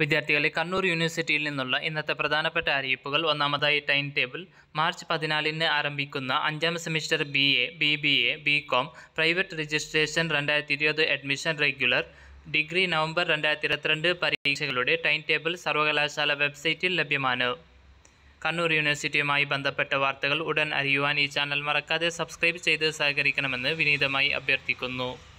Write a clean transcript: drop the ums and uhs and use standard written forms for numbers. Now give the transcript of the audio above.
വിദ്യാർത്ഥികളെ കണ്ണൂർ യൂണിവേഴ്സിറ്റിയിൽ നിന്നുള്ള ഇന്നത്തെ പ്രധാനപ്പെട്ട അറിയിപ്പുകൾ. ഒന്നാമതായി ടൈം ടേബിൾ. മാർച്ച് 14-ന് ആരംഭിക്കുന്ന 5ാം semester BA, BBA, BCom private registration 2020 admission regular degree November 2022 പരീക്ഷകളുടെ ടൈം ടേബിൾ സർവകലാശാല വെബ്സൈറ്റിൽ ലഭ്യമാണ്. കണ്ണൂർ യൂണിവേഴ്സിറ്റിയുമായി ബന്ധപ്പെട്ട വാർത്തകൾ ഉടൻ അറിയുവാൻ ഈ ചാനൽ മറക്കാതെ സബ്സ്ക്രൈബ് ചെയ്ത് സഹകരിക്കണമെന്ന് വിനീതമായി അഭ്യർത്ഥിക്കുന്നു.